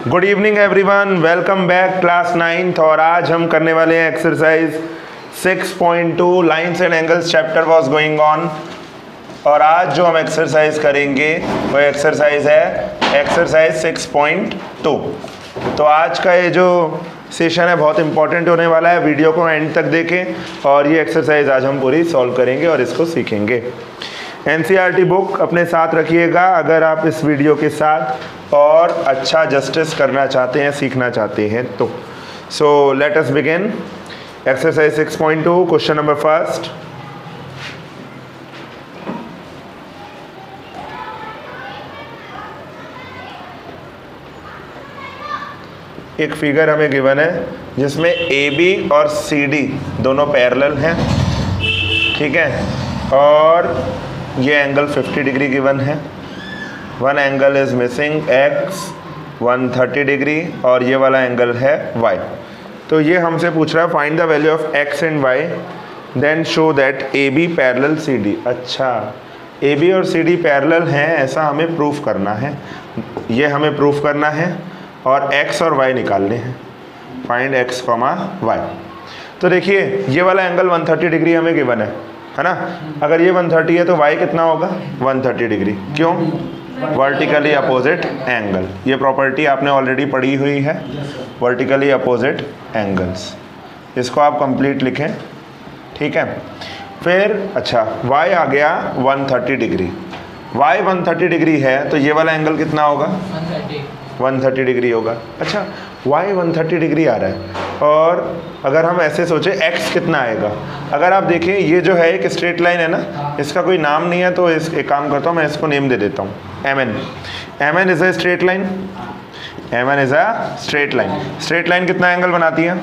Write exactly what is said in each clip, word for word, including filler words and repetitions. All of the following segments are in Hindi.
Good evening everyone, welcome back class ninth. और आज हम करने वाले हैं exercise six point two lines and angles chapter was going on. और आज जो हम एक्सरसाइज करेंगे वो एक्सरसाइज है एक्सरसाइज सिक्स पॉइंट टू। तो आज का ये जो सेशन है बहुत इंपॉर्टेंट होने वाला है, वीडियो को एंड तक देखें और ये एक्सरसाइज आज हम पूरी सॉल्व करेंगे और इसको सीखेंगे। एनसीईआरटी बुक अपने साथ रखिएगा अगर आप इस वीडियो के साथ और अच्छा जस्टिस करना चाहते हैं, सीखना चाहते हैं तो। So let us begin exercise six point two. Question number first, एक फिगर हमें गिवन है जिसमें ए बी और सी डी दोनों पैरेलल हैं, ठीक है, और ये एंगल फिफ्टी डिग्री गिवन है। One angle is missing x one thirty degree और ये वाला एंगल है वाई। तो ये हमसे पूछ रहा है find the value of x and y then show that A B parallel C D. अच्छा, ए बी और सी डी पैरेलल हैं ऐसा हमें प्रूफ करना है, ये हमें प्रूफ करना है और x और y निकालने हैं। Find x comma y। तो देखिए ये वाला एंगल वन थर्टी डिग्री हमें गिवन है है ना। अगर ये वन थर्टी है तो y कितना होगा वन थर्टी डिग्री। क्यों? Vertically opposite angle. ये प्रॉपर्टी आपने ऑलरेडी पढ़ी हुई है, वर्टिकली अपोजिट एंगल्स। इसको आप कंप्लीट लिखें, ठीक है। फिर अच्छा y आ गया one thirty degree. y one thirty degree है तो ये वाला एंगल कितना होगा वन थर्टी डिग्री होगा। अच्छा y वन थर्टी डिग्री आ रहा है और अगर हम ऐसे सोचें x कितना आएगा। अगर आप देखें ये जो है एक स्ट्रेट लाइन है ना, इसका कोई नाम नहीं है तो इस एक काम करता हूँ, मैं इसको नेम दे देता हूँ M N. M N is a straight line, M N is a straight line. Straight line कितना एंगल बनाती है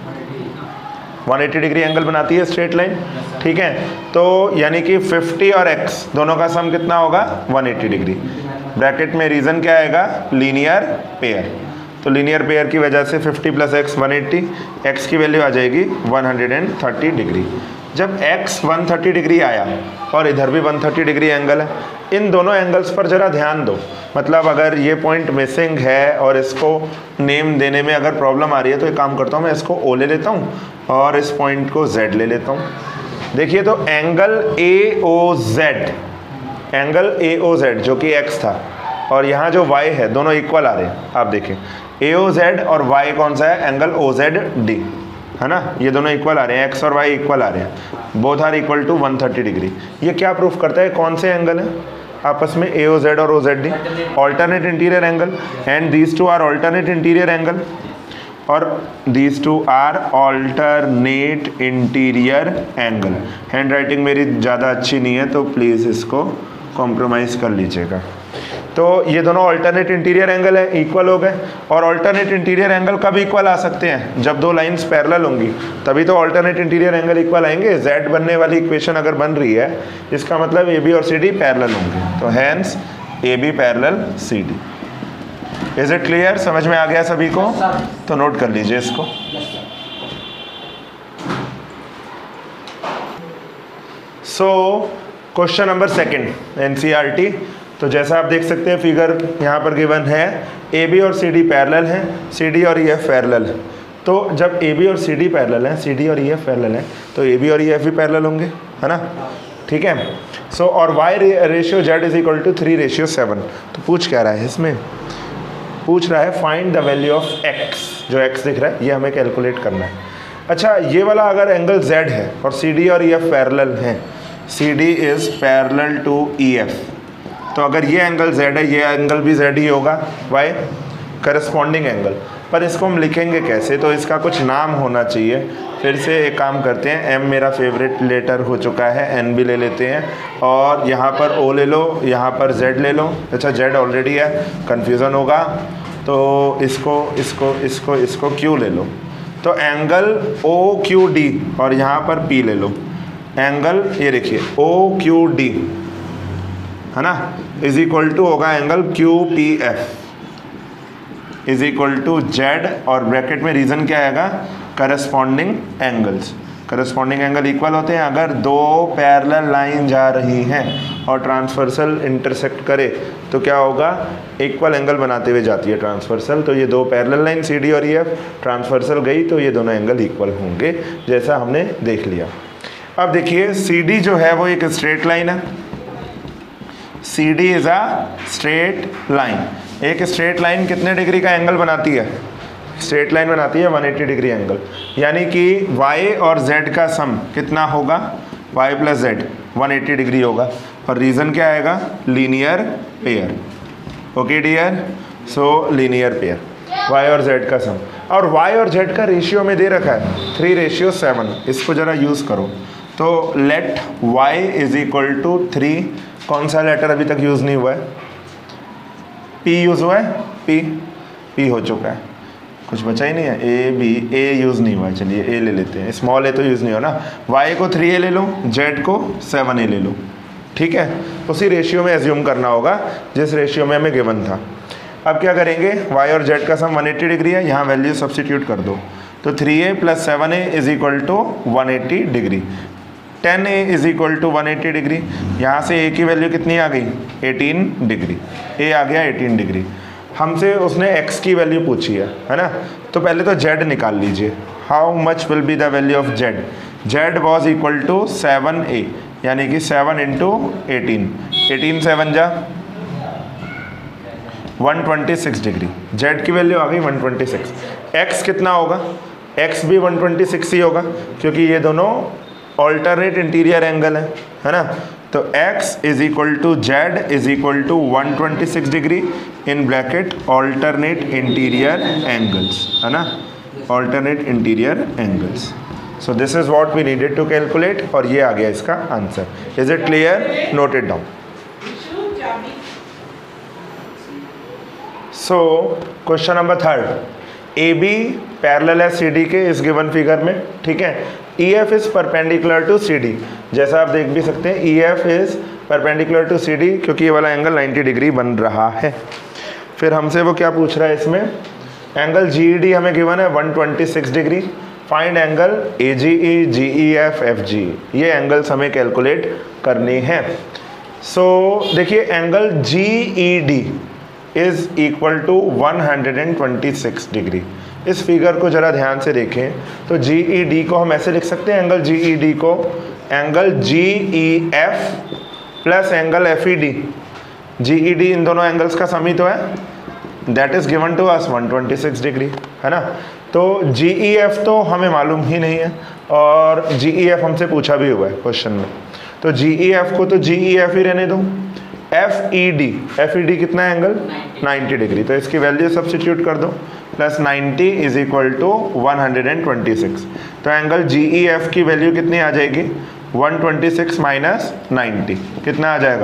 वन एटी डिग्री एंगल बनाती है स्ट्रेट लाइन, ठीक है। तो यानी कि फिफ्टी और x दोनों का सम कितना होगा वन एटी डिग्री। ब्रैकेट में रीजन क्या आएगा लीनियर पेयर। तो लीनियर पेयर की वजह से fifty plus x one eighty, x की वैल्यू आ जाएगी वन थर्टी डिग्री। जब x वन थर्टी डिग्री आया और इधर भी वन थर्टी डिग्री एंगल है, इन दोनों एंगल्स पर ज़रा ध्यान दो। मतलब अगर ये पॉइंट मिसिंग है और इसको नेम देने में अगर प्रॉब्लम आ रही है तो एक काम करता हूँ, मैं इसको O ले लेता हूँ और इस पॉइंट को Z ले लेता हूँ। देखिए तो angle A O Z, angle A O Z जो कि x था और यहाँ जो y है दोनों इक्वल आ रहे हैं। आप देखें ए ओ जेड और y कौन सा है एंगल ओ जेड डी, है ना। ये दोनों इक्वल आ रहे हैं, x और y इक्वल आ रहे हैं, both are equal to one thirty degree. ये क्या प्रूफ करता है, कौन से एंगल है आपस में ए ओ जेड और O Z D, alternate interior angle. And these two are alternate interior angle और these two are alternate interior angle. Handwriting मेरी ज़्यादा अच्छी नहीं है तो प्लीज़ इसको कॉम्प्रोमाइज़ कर लीजिएगा। तो ये दोनों ऑल्टरनेट इंटीरियर एंगल है, इक्वल हो गए। और ऑल्टरनेट इंटीरियर एंगल कब इक्वल आ सकते हैं, जब दो लाइंस पैरेलल होंगी तभी तो ऑल्टरनेट इंटीरियर एंगल इक्वल आएंगे। जेड बनने वाली इक्वेशन अगर बन रही है इसका मतलब ए बी और सी डी पैरेलल होंगे, तो hence A B parallel C D. Is it clear? समझ में आ गया सभी को? तो नोट कर लीजिए इसको। So question number second NCERT. तो जैसा आप देख सकते हैं फिगर यहाँ पर गिवन है, ए बी और सी डी पैरेलल हैं, सी डी और ई एफ पैरेलल है। तो जब ए बी और सी डी पैरेलल हैं, सी डी और ई एफ पैरेलल हैं, तो ए बी और ई एफ भी पैरेलल होंगे, है ना, ठीक है। सो so, और y ratio z is equal to three ratio seven. तो पूछ क्या रहा है इसमें, पूछ रहा है find the value of x. जो एक्स दिख रहा है ये हमें कैलकुलेट करना है। अच्छा ये वाला अगर एंगल जेड है और सी डी और ई एफ पैरेलल हैं, C D is parallel to E F, तो अगर ये एंगल Z है ये एंगल भी Z ही होगा, y करस्पॉन्डिंग एंगल। पर इसको हम लिखेंगे कैसे, तो इसका कुछ नाम होना चाहिए। फिर से एक काम करते हैं, M मेरा फेवरेट लेटर हो चुका है, N भी ले लेते हैं और यहाँ पर O ले लो, यहाँ पर Z ले लो। अच्छा Z ऑलरेडी है, कन्फ्यूज़न होगा, तो इसको इसको इसको इसको Q ले लो। तो एंगल O Q D और यहाँ पर P ले लो। एंगल ये देखिए O Q D, है ना, इज इक्वल टू होगा angle Q P F is equal to z और ब्रैकेट में रीजन क्या आएगा corresponding angles. Corresponding angle equal होते हैं अगर दो पैरेलल लाइन जा रही हैं और ट्रांसवर्सल इंटरसेक्ट करे तो क्या होगा, इक्वल एंगल बनाते हुए जाती है ट्रांसवर्सल। तो ये दो पैरेलल लाइन सी डी और ई एफ ट्रांसवर्सल गई तो ये दोनों एंगल इक्वल होंगे, जैसा हमने देख लिया। अब देखिए सी डी जो है वो एक स्ट्रेट लाइन है, C D is a straight line. एक स्ट्रेट लाइन कितने डिग्री का एंगल बनाती है, स्ट्रेट लाइन बनाती है एक सौ अस्सी डिग्री एंगल, यानी कि y और z का सम कितना होगा, y प्लस z एक सौ अस्सी डिग्री होगा। और रीज़न क्या आएगा, linear pair. Okay dear, so linear pair y और z का सम, और y और z का रेशियो में दे रखा है थ्री रेशियो सेवन। इसको ज़रा यूज़ करो तो let y is equal to three, कौन सा लेटर अभी तक यूज़ नहीं हुआ है, p यूज़ हुआ है, p p हो चुका है, कुछ बचा ही नहीं है, ए बी, ए यूज़ नहीं हुआ है, चलिए ए ले लेते हैं, स्मॉल ए तो यूज़ नहीं हो ना, y को थ्री ए ले लो, z को सेवन ए ले लो, ठीक है। उसी रेशियो में एज्यूम करना होगा जिस रेशियो में हमें गिवन था। अब क्या करेंगे, y और z का सम एक सौ अस्सी डिग्री है, यहाँ वैल्यू सब्सटीट्यूट कर दो, तो three a plus seven a is equal to one eighty degree, ten a is equal to one eighty degree, यहाँ से a की वैल्यू कितनी आ गई, एटीन डिग्री, a आ गया एटीन डिग्री। हमसे उसने x की वैल्यू पूछी है, है ना, तो पहले तो z निकाल लीजिए, how much will be the value of z, z was equal to seven a, यानी कि seven into eighteen, eighteen seven जा one twenty six degree, z की वैल्यू आ गई वन ट्वेंटी सिक्स। x कितना होगा, x भी वन ट्वेंटी सिक्स ही होगा क्योंकि ये दोनों ऑल्टरनेट इंटीरियर एंगल है, है ना। तो x is equal to z is equal to one twenty six degree in bracket alternate interior angles, है ना, alternate interior angles. So this is what we needed to calculate, और ये आ गया इसका answer. Is it clear, note it down. So question number third, A B parallel है सी डी के इस गिवन फिगर में, ठीक है। E F is perpendicular to C D, जैसा आप देख भी सकते हैं E F is perpendicular to C D क्योंकि ये वाला एंगल नाइन्टी डिग्री बन रहा है। फिर हमसे वो क्या पूछ रहा है इसमें, एंगल जी ई डी हमें गिवन है one twenty six degree, find angle A G E, G E F, F G, ये एंगल्स हमें कैलकुलेट करनी है। सो so, देखिए angle G E D is equal to one twenty six degree. इस फिगर को ज़रा ध्यान से देखें तो जी ई डी को हम ऐसे लिख सकते हैं, एंगल जी ई डी को angle G E F plus angle F E D, G E D इन दोनों एंगल्स का सम ही तो है, that is given to us one twenty six degree, है ना। तो जी ई एफ तो हमें मालूम ही नहीं है और जी ई एफ हमसे पूछा भी हुआ है क्वेश्चन में, तो जी ई एफ को तो जी ई एफ ही रहने दो। F E D, F E D कितना है एंगल, नाइन्टी डिग्री, तो इसकी वैल्यू सब्सटीट्यूट कर दो, plus ninety is equal to one twenty six, तो एंगल जी ई एफ की वैल्यू कितनी आ जाएगी, one twenty six minus ninety, कितना आ जाएगा,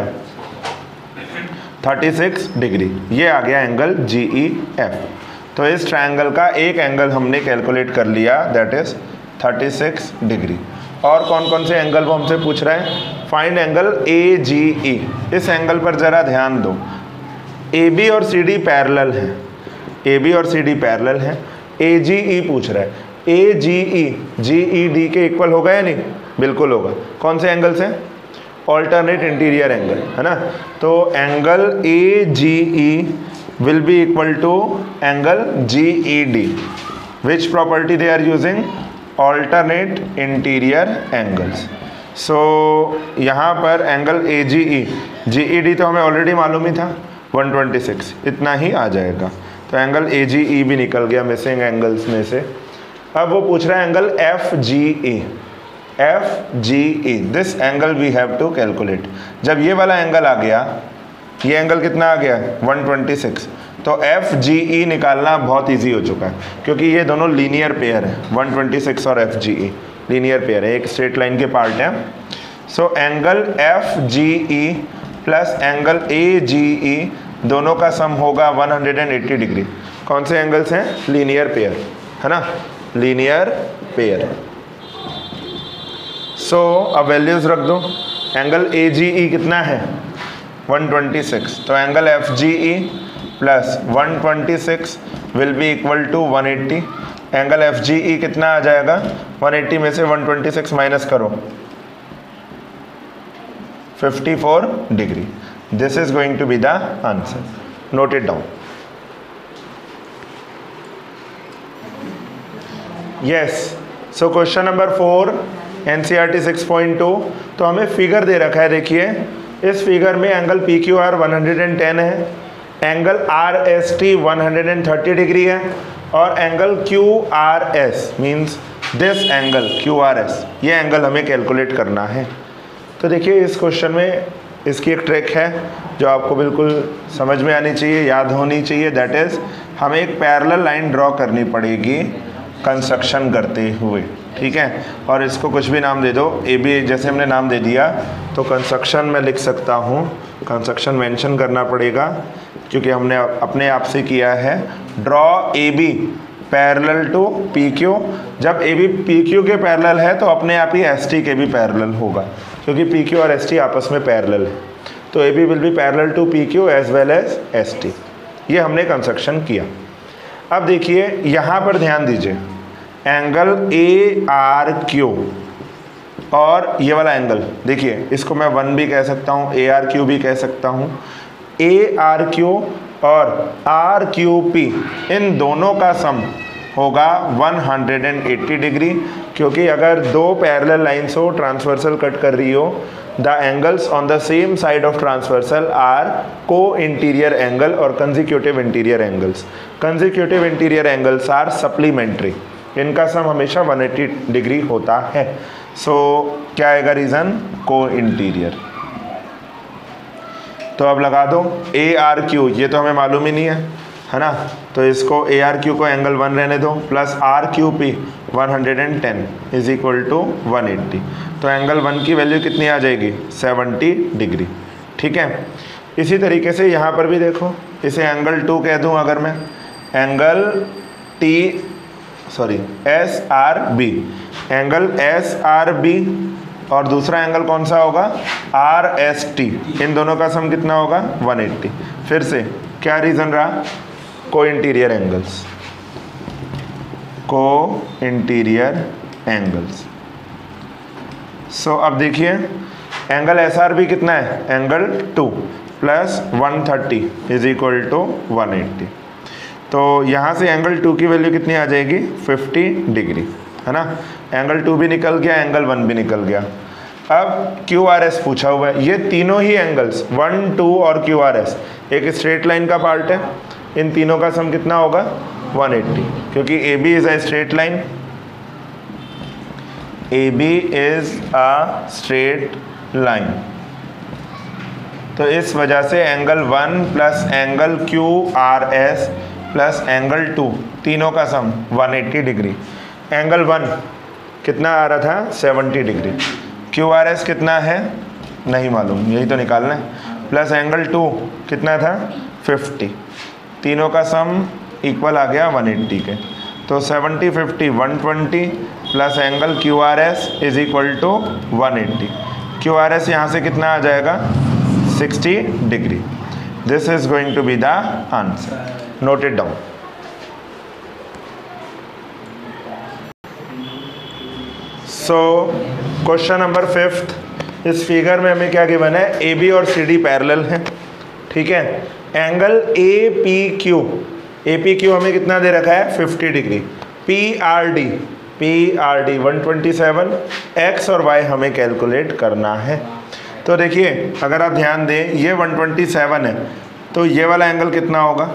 थर्टी सिक्स डिग्री, ये आ गया एंगल जी ई एफ। तो इस ट्रायंगल का एक एंगल हमने कैलकुलेट कर लिया, that is thirty six degree. और कौन कौन से एंगल वो हमसे पूछ रहा है, फाइंड एंगल ए जी ई। इस एंगल पर ज़रा ध्यान दो, ए बी और सी डी पैरेलल हैं, ए बी और सी डी पैरेलल हैं, ए जी ई पूछ रहा है, ए G E G E D के इक्वल होगा या नहीं, बिल्कुल होगा। कौन से एंगल से, ऑल्टरनेट इंटीरियर एंगल, है ना। तो angle A G E will be equal to angle G E D, which property they are using, alternate interior angles. So यहाँ पर angle A G E, G E D तो हमें ऑलरेडी मालूम ही था वन ट्वेंटी सिक्स, इतना ही आ जाएगा, तो एंगल ए जी ई भी निकल गया मिसिंग एंगल्स में से। अब वो पूछ रहा है angle F G E, F G E, this angle we have to calculate. जब ये वाला एंगल आ गया, ये एंगल कितना आ गया वन ट्वेंटी सिक्स, तो एफ जी ई निकालना बहुत इजी हो चुका है क्योंकि ये दोनों लीनियर पेयर है, वन ट्वेंटी सिक्स और F G E linear pair है, एक स्ट्रेट लाइन के पार्ट है। So angle F G E plus angle A G E दोनों का सम होगा वन एट्टी डिग्री। कौन से एंगल्स हैं, लीनियर पेयर, है ना, लीनियर पेयर। सो अब वैल्यूज़ रख दो, एंगल ए जी ई कितना है वन ट्वेंटी सिक्स, तो angle F G E plus one twenty six will be equal to one eighty, angle F G E कितना आ जाएगा वन एट्टी में से वन ट्वेंटी सिक्स माइनस करो, fifty four degree. This is going to be the answer, note it down. Yes, so question number four NCERT six point two. तो हमें फिगर दे रखा है, देखिए इस फिगर में angle P Q R one hundred ten है, angle R S T one hundred thirty degree है, और angle Q R S means this angle Q R S, ये एंगल हमें कैलकुलेट करना है। तो देखिए इस क्वेश्चन में इसकी एक ट्रिक है जो आपको बिल्कुल समझ में आनी चाहिए, याद होनी चाहिए। दैट इज़ हमें एक पैरेलल लाइन ड्रॉ करनी पड़ेगी कंस्ट्रक्शन करते हुए, ठीक है। और इसको कुछ भी नाम दे दो, ए बी जैसे हमने नाम दे दिया तो कंस्ट्रक्शन में लिख सकता हूँ, कंस्ट्रक्शन मेंशन करना पड़ेगा क्योंकि हमने अपने आप से किया है। Draw A B parallel to P Q. जब ए बी पी क्यू के पैरेलल है तो अपने आप ही एस टी के भी पैरेलल होगा, क्योंकि पी क्यू और एस टी आपस में पैरेलल है। तो A B will be parallel to P Q as well as S T. ये हमने कंस्ट्रक्शन किया। अब देखिए यहाँ पर ध्यान दीजिए, एंगल ए आर क्यू और ये वाला एंगल, देखिए इसको मैं वन भी कह सकता हूँ, ए आर क्यू भी कह सकता हूँ। ए आर क्यू और आर क्यू पी इन दोनों का सम होगा वन हंड्रेड एट्टी डिग्री, क्योंकि अगर दो पैरेलल लाइन्स हो ट्रांसवर्सल कट कर रही हो, the angles on the same side of transversal are को इंटीरियर एंगल और consecutive interior angles. Consecutive interior angles are supplementary, इनका सम हमेशा वन एट्टी डिग्री होता है। सो so, क्या आएगा रीज़न? को इंटीरियर। तो अब लगा दो ए आर क्यू, ये तो हमें मालूम ही नहीं है, है ना, तो इसको ए आर क्यू को एंगल वन रहने दो, plus R Q P one hundred ten is equal to one eighty. तो एंगल वन की वैल्यू कितनी आ जाएगी? सेवेंटी डिग्री, ठीक है। इसी तरीके से यहाँ पर भी देखो, इसे एंगल टू कह दूँ अगर मैं, angle T sorry S R B, angle S R B और दूसरा एंगल कौन सा होगा? Are S T. इन दोनों का सम कितना होगा? One eighty. फिर से क्या रीज़न रहा? Co interior angles, co interior angles. So अब देखिए एंगल एस आर बी कितना है? Angle two plus one thirty is equal to one eighty. तो यहाँ से एंगल टू की वैल्यू कितनी आ जाएगी? फिफ्टी डिग्री, है ना। एंगल टू भी निकल गया, एंगल वन भी निकल गया। अब क्यू आर एस पूछा हुआ है, ये तीनों ही एंगल्स वन टू और क्यू आर एस एक स्ट्रेट लाइन का पार्ट है, इन तीनों का सम कितना होगा? वन एट्टी, क्योंकि A B is a straight line, A B is a straight line. तो इस वजह से angle one plus angle Q R S plus angle two, तीनों का sum one eighty degree. Angle one कितना आ रहा था? Seventy degree. Q R S कितना है? नहीं मालूम, यही तो निकालना है। प्लस एंगल टू कितना था? फिफ्टी। तीनों का सम इक्वल आ गया वन एट्टी के। तो seventy fifty one twenty plus angle Q R S is equal to one eighty. Q R S यहाँ से कितना आ जाएगा? Sixty degree. This is going to be the answer, note it down. So question number fifth, इस फिगर में हमें क्या गिवन है? ए बी और सी डी पैरेलल हैं, ठीक है। Angle A P Q, A P Q हमें कितना दे रखा है? Fifty degree. P R D, P R D one twenty seven, X और वाई हमें कैलकुलेट करना है। तो देखिए अगर आप ध्यान दें, ये वन ट्वेंटी सेवन है, तो ये वाला एंगल कितना होगा?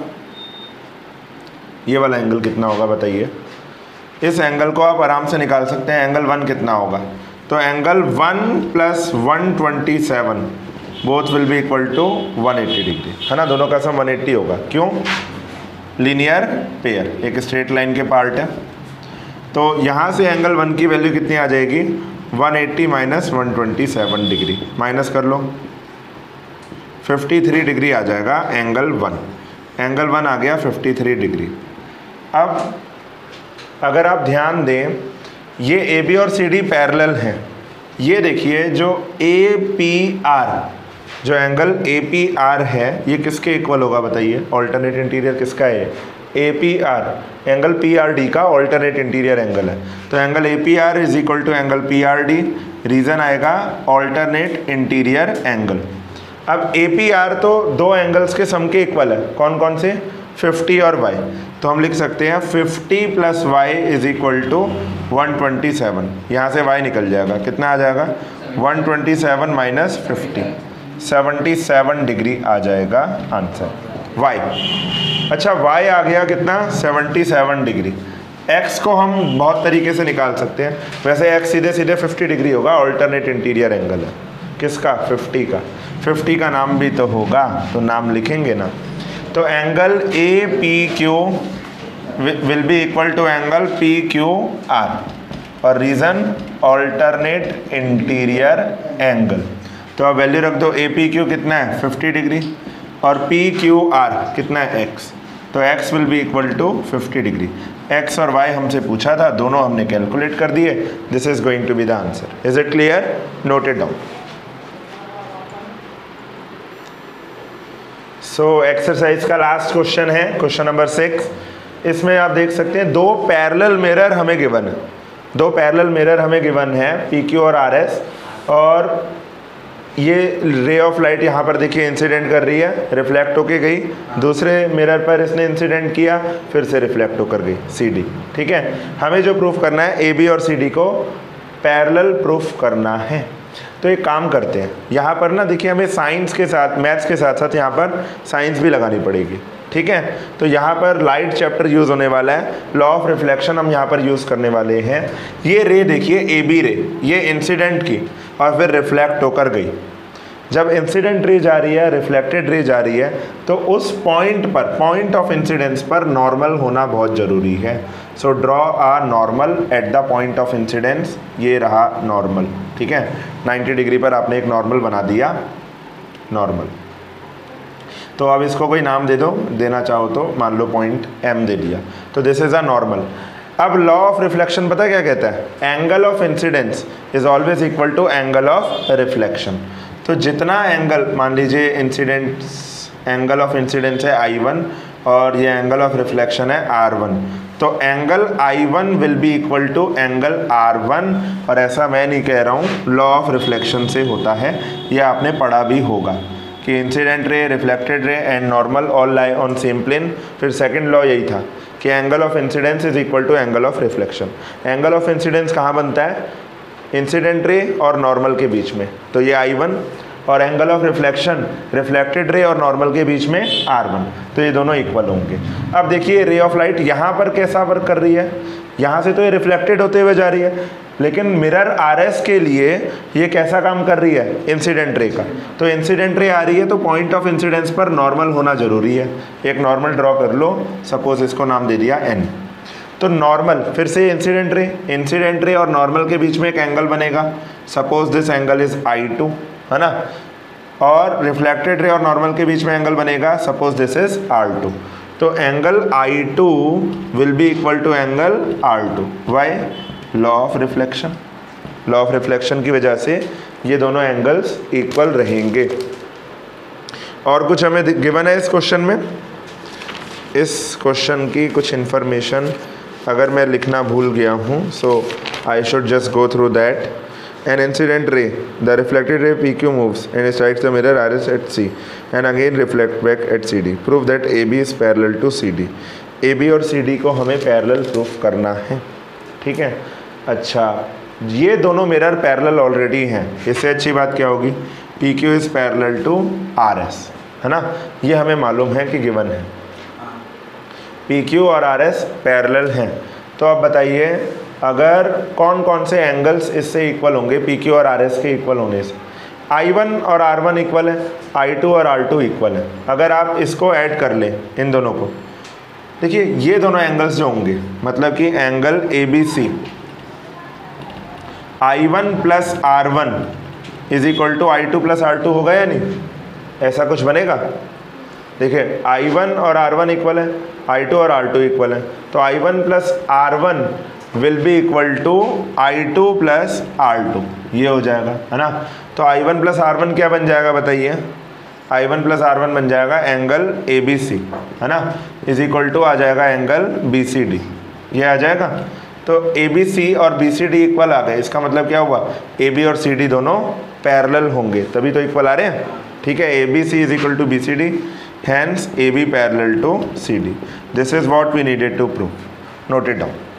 ये वाला एंगल कितना होगा बताइए? इस एंगल को आप आराम से निकाल सकते हैं, एंगल वन कितना होगा? तो angle one plus one twenty seven both will be equal to one eighty degree, है ना। दोनों का सम वन एट्टी होगा, क्यों? लीनियर पेयर, एक स्ट्रेट लाइन के पार्ट है। तो यहाँ से एंगल वन की वैल्यू कितनी आ जाएगी? One eighty minus one twenty seven degree, minus कर लो, फिफ्टी थ्री डिग्री आ जाएगा एंगल वन। एंगल वन आ गया फिफ्टी थ्री डिग्री। अब अगर आप ध्यान दें, ये ए बी और सी डी पैरेलल हैं। ये देखिए जो ए पी आर, जो एंगल ए पी आर है ये किसके इक्वल होगा बताइए? ऑल्टरनेट इंटीरियर किसका है? A P R angle P R D का ऑल्टरनेट इंटीरियर एंगल है। तो angle A P R is equal to angle P R D, reason आएगा ऑल्टरनेट इंटीरियर एंगल। अब ए पी आर तो दो एंगल्स के सम के इक्वल है, कौन कौन से? फिफ्टी और y, तो हम लिख सकते हैं fifty plus Y is equal to one twenty seven. यहाँ से y निकल जाएगा, कितना आ जाएगा? One twenty seven minus fifty, seventy seven degree आ जाएगा आंसर y। अच्छा y आ गया कितना? Seventy seven degree. x को हम बहुत तरीके से निकाल सकते हैं, वैसे x सीधे सीधे फिफ्टी डिग्री होगा, ऑल्टरनेट इंटीरियर एंगल है किसका? फिफ्टी का। फिफ्टी का नाम भी तो होगा, तो नाम लिखेंगे ना। तो angle A P Q will be equal to angle P Q R और रीजन ऑल्टरनेट इंटीरियर एंगल। तो अब वैल्यू रख दो, ए पी क्यू कितना है? फिफ्टी डिग्री और पी क्यू आर कितना है? x। तो x will be equal to fifty degree. x और y हमसे पूछा था, दोनों हमने कैलकुलेट कर दिए। This is going to be the answer. Is it clear? Noted down. So exercise का लास्ट क्वेश्चन है, क्वेश्चन नंबर सिक्स। इसमें आप देख सकते हैं दो पैरेलल मिरर हमें गिवन है, दो पैरेलल मिरर हमें गिवन है पी क्यू और आर एस, और ये रे ऑफ लाइट यहाँ पर देखिए इंसिडेंट कर रही है, रिफ्लेक्ट होके गई, दूसरे मिरर पर इसने इंसिडेंट किया, फिर से रिफ्लेक्ट होकर गई सी डी। ठीक है, हमें जो प्रूफ करना है ए बी और सी डी को पैरेलल प्रूफ करना है। तो एक काम करते हैं, यहाँ पर ना देखिए हमें साइंस के साथ, मैथ्स के साथ साथ यहाँ पर साइंस भी लगानी पड़ेगी। ठीक है, तो यहाँ पर लाइट चैप्टर यूज़ होने वाला है, लॉ ऑफ रिफ्लेक्शन हम यहाँ पर यूज़ करने वाले हैं। ये रे देखिए ए बी रे, ये इंसिडेंट की और फिर रिफ्लेक्ट होकर गई। जब इंसिडेंट रे जा रही है, रिफ्लेक्टेड रे जा रही है, तो उस पॉइंट पर, पॉइंट ऑफ इंसिडेंस पर नॉर्मल होना बहुत ज़रूरी है। So draw a normal at the point of incidence. ये रहा नॉर्मल। ठीक है, नाइन्टी डिग्री पर आपने एक नॉर्मल बना दिया, नॉर्मल। तो अब इसको कोई नाम दे दो, देना चाहो तो मान लो पॉइंट एम दे दिया, तो दिस इज़ अ नॉर्मल। अब लॉ ऑफ रिफ्लेक्शन पता क्या कहता है? Angle of incidence is always equal to angle of reflection. तो जितना एंगल, मान लीजिए इंसिडेंस, एंगल ऑफ इंसिडेंस है आई वन और ये एंगल ऑफ रिफ्लेक्शन है आर वन, तो angle I one will be equal to angle R one. और ऐसा मैं नहीं कह रहा हूँ, लॉ ऑफ रिफ्लेक्शन से होता है, ये आपने पढ़ा भी होगा कि incident ray, reflected ray and normal all lie on same plane. फिर सेकंड लॉ यही था कि angle of incidence is equal to angle of reflection. Angle of incidence कहाँ बनता है? इंसिडेंट रे और नॉर्मल के बीच में, तो ये आई वन, और angle of reflection reflected ray और नॉर्मल के बीच में आर वन, तो ये दोनों इक्वल होंगे। अब देखिए रे ऑफ लाइट यहाँ पर कैसा वर्क कर रही है? यहाँ से तो ये रिफ्लेक्टेड होते हुए जा रही है, लेकिन मिरर आर एस के लिए ये कैसा काम कर रही है? इंसिडेंट रे का। तो इंसिडेंट रे आ रही है, तो पॉइंट ऑफ इंसिडेंस पर नॉर्मल होना ज़रूरी है। एक नॉर्मल ड्रॉ कर लो, सपोज इसको नाम दे दिया एन। तो नॉर्मल, फिर से इंसिडेंट रे, इंसिडेंट रे और नॉर्मल के बीच में एक एंगल बनेगा, suppose this angle is I two, है ना, और रिफ्लेक्टेड रे और नॉर्मल के बीच में एंगल बनेगा, suppose this is R two. तो angle I two will be equal to angle R two. Why? Law of reflection. Law of reflection की वजह से ये दोनों एंगल्स इक्वल रहेंगे। और कुछ हमें गिवन है इस क्वेश्चन में? इस क्वेश्चन की कुछ इन्फॉर्मेशन अगर मैं लिखना भूल गया हूँ, so I should just go through that. An incident ray, the reflected ray P Q moves and strikes the mirror R S at C and again reflect back at C D. Prove that A B is parallel to C D. A B और C D को हमें पैरेलल प्रूफ करना है। ठीक है, अच्छा ये दोनों मिरर पैरेलल ऑलरेडी हैं, इससे अच्छी बात क्या होगी? P Q is parallel to R S, है ना, ये हमें मालूम है कि गिवन है। P Q और R S पैरेलल हैं, तो अब बताइए अगर कौन कौन से एंगल्स इससे इक्वल होंगे पी क्यू और आर एस के इक्वल होने से? आई वन और आर वन इक्वल है, आई टू और आर टू इक्वल है। अगर आप इसको ऐड कर लें, इन दोनों को, देखिए ये दोनों एंगल्स जो होंगे, मतलब कि angle A B C, I one plus R one is equal to I two plus R two होगा या नहीं? ऐसा कुछ बनेगा? देखिए आई वन और आर वन इक्वल है, आई टू और आर टू इक्वल है, तो I one plus R one will be equal to I two plus R two, ये हो जाएगा, है ना। तो I one plus R one क्या बन जाएगा बताइए? I one plus R one बन जाएगा एंगल ए बी सी, है ना, इज इक्वल टू आ जाएगा एंगल बी सी डी, ये आ जाएगा। तो ए बी सी और बी सी डी इक्वल आ गए, इसका मतलब क्या हुआ, ए बी और सी डी दोनों पैरेलल होंगे, तभी तो इक्वल आ रहे हैं, ठीक है। A B C is equal to B C D, hence A B parallel to C D. This is what we needed to prove, note it down.